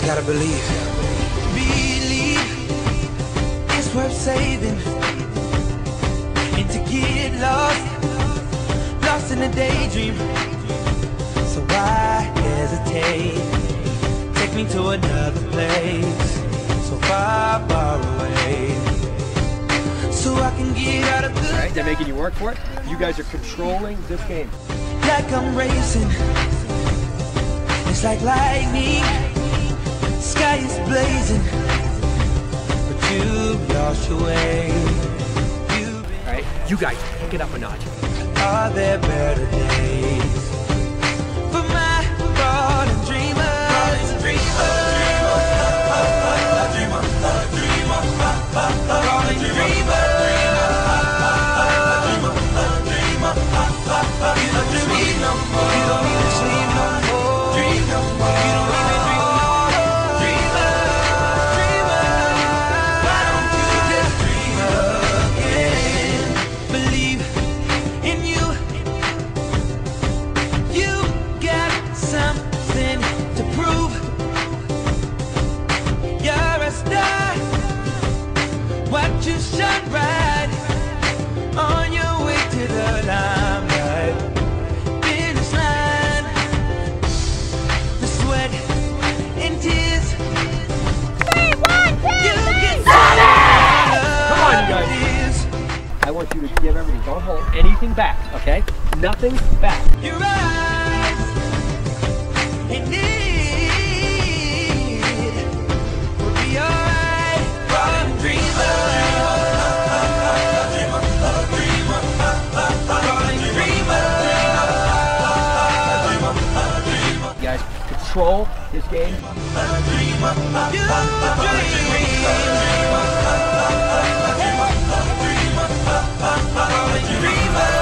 just gotta believe. Believe it's worth saving, and to get lost in a daydream. So why hesitate? Take me to another place, so far, far away, so I can get out of the. Alright, they're making you work for it. You guys are controlling this game. Like I'm racing, it's like lightning, sky is blazing, but you've lost your way. Alright, you guys, pick it up a notch. Are there better days for my fallen dreamers? You shine bright on your way to the limelight. Finish line, the sweat and tears. 3, 1, 2, 3, Come on, you guys. I want you to give everything. Don't hold anything back, okay? Nothing back. Your eyes and it will be alright. Fallen dreamer. Control this game. You dream.